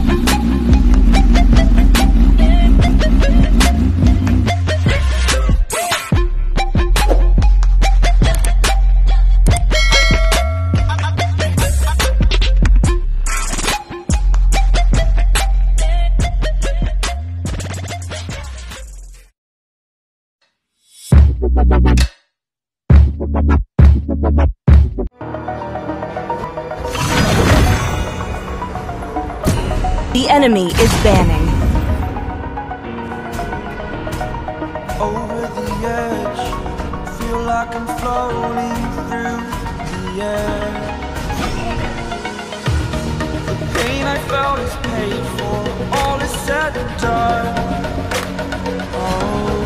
The enemy is banning. Over the edge, feel like I'm floating through the air. The pain I felt is paid for, all is said and done. Oh,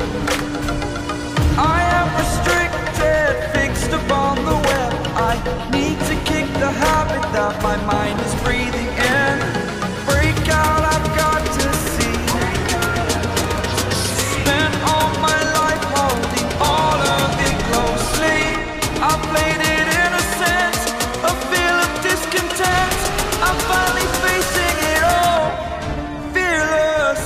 I am restricted, fixed upon the web. I need to kick the habit that my mind is breathing in. Break out, I've got to see. Spent all my life holding all of it closely. I played it innocent, a feel of discontent. I'm finally facing it all, fearless.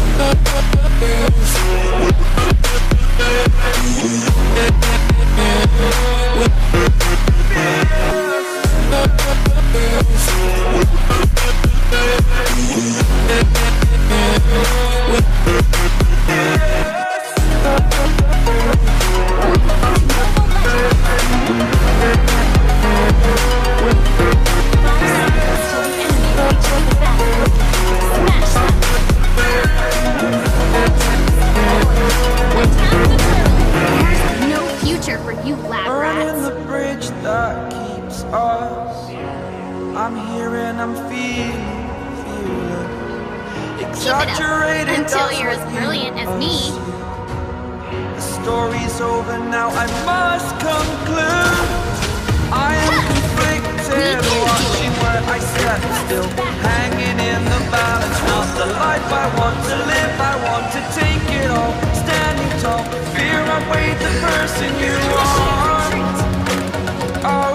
Burning the bridge that keeps us. I'm here and I'm feeling exaggerated until you're as brilliant as me. The story's over now, I must conclude. I am conflicted, watching where I stand still, hanging in the balance. Not the life I want to live, I want to take it all. Standing tall, fear I weighed the person you are. Oh,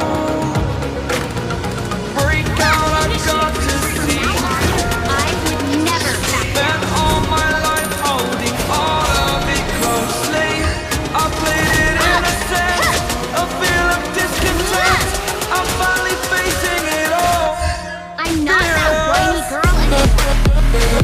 break out, I've got to see. I would never back down. Spent all my life holding all of it closely. I played it innocent, a feel of discontent. I'm finally facing it all. I'm not that whiny girl anymore.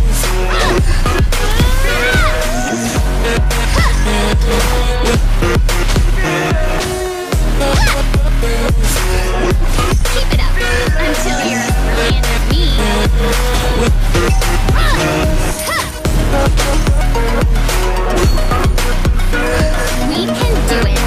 Keep it up until you're as brilliant as me. We can do it.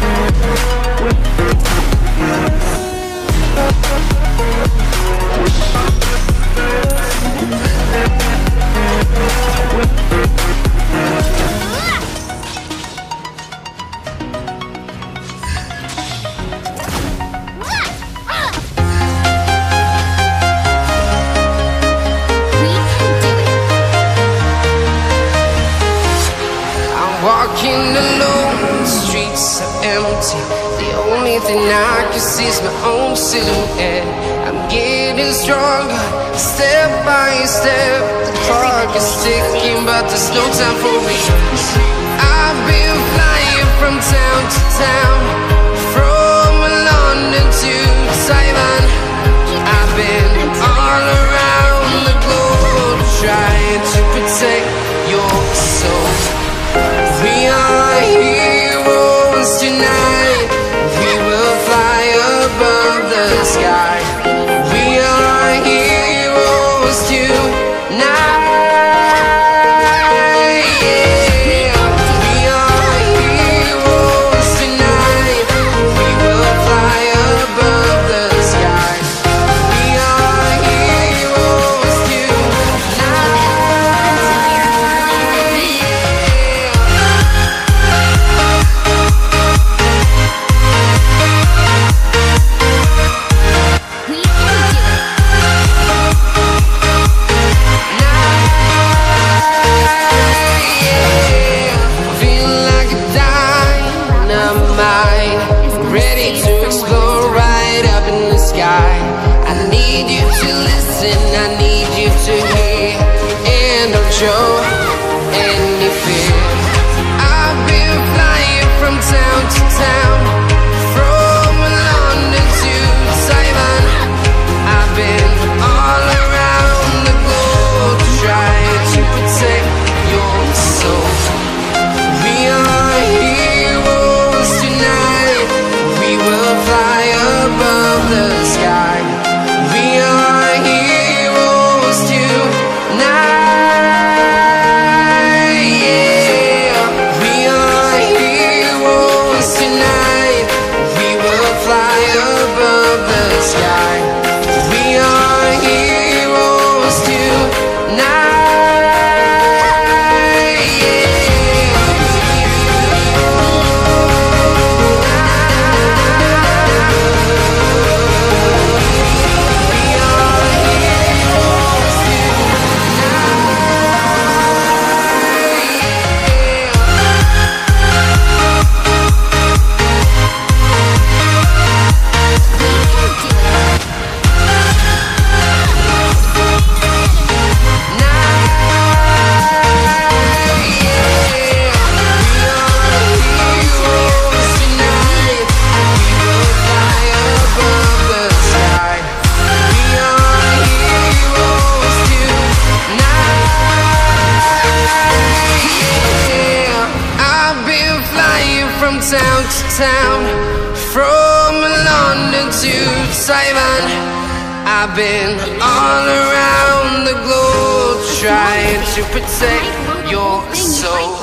Walking alone, the streets are empty. The only thing I can see is my own silhouette. I'm getting stronger, step by step. The clock is ticking, but there's no time for me. I've been flying from town to town, from London to Taiwan. I've been all around the globe, trying to protect your soul. We are heroes tonight. We will fly above the sky. We are heroes tonight. Yeah. We are heroes tonight. We will fly above the sky. town, from London to Taiwan. I've been all around the globe trying to protect your soul.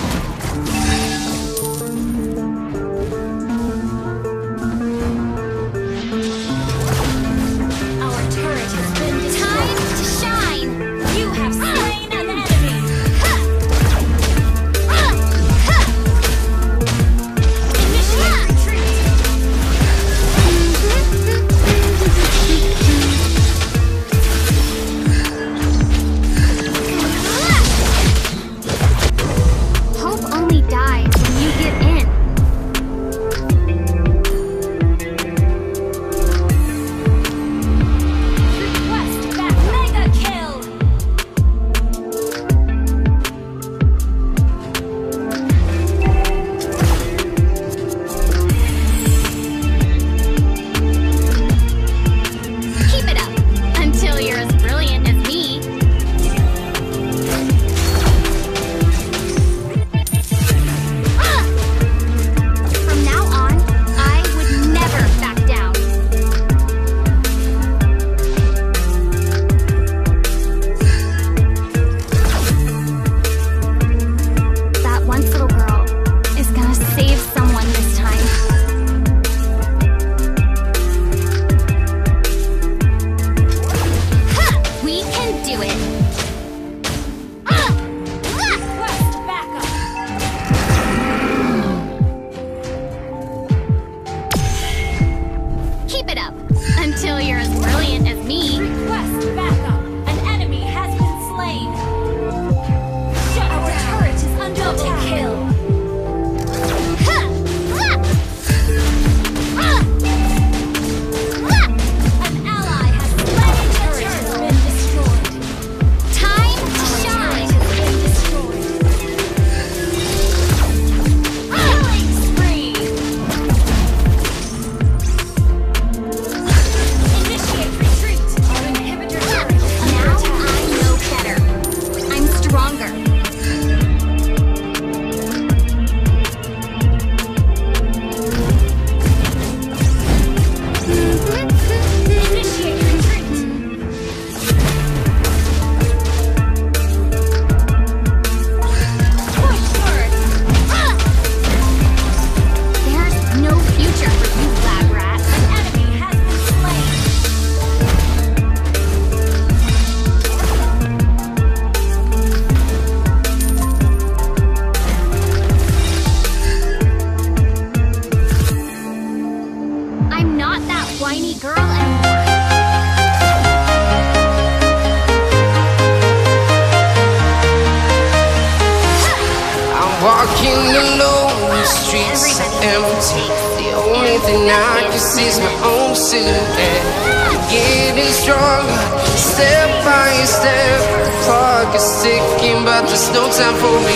Walking alone, the streets are empty. The only thing I can see is my own silhouette. I'm getting stronger, step by step. The clock is ticking, but there's no time for me.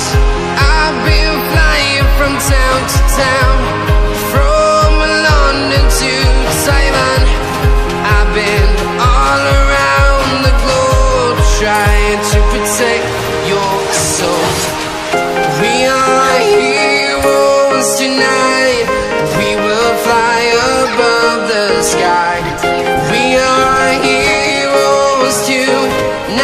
I've been flying from town to town, from London to Taiwan. I've been all around the globe trying to protect your soul. We are heroes tonight. We will fly above the sky. We are heroes tonight.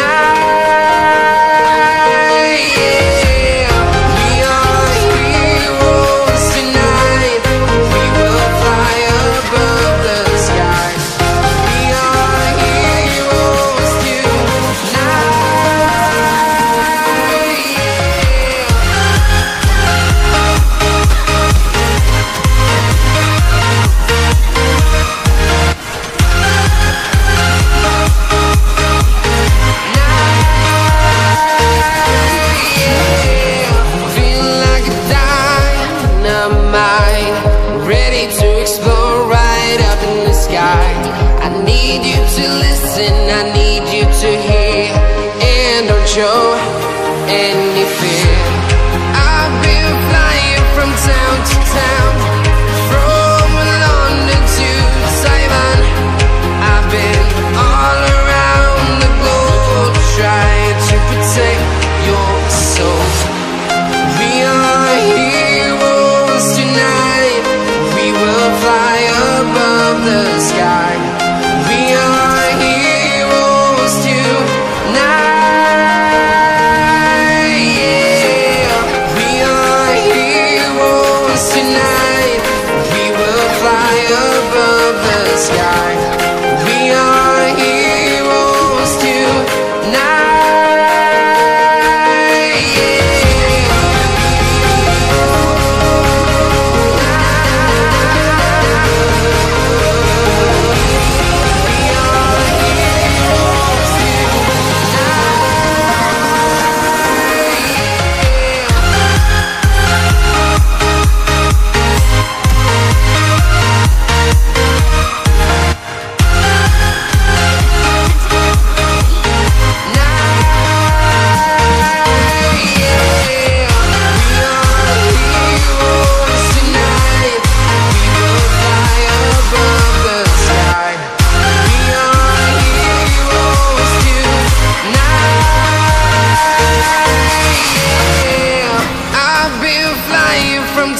Yeah. We are heroes tonight. We will fly above the sky. We are heroes tonight. Ready to explore right up in the sky. I need you to listen, I need you to hear, and don't show any fear. I've been flying from town to town, from London to Taiwan. I've been all around the globe trying to protect your soul. We are heroes tonight.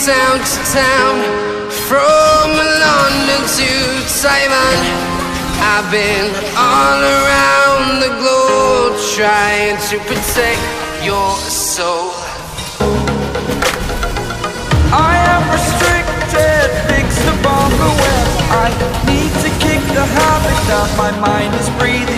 town to town, from London to Taiwan. I've been all around the globe trying to protect your soul. I am restricted, fixed upon the web. I need to kick the habit that my mind is breathing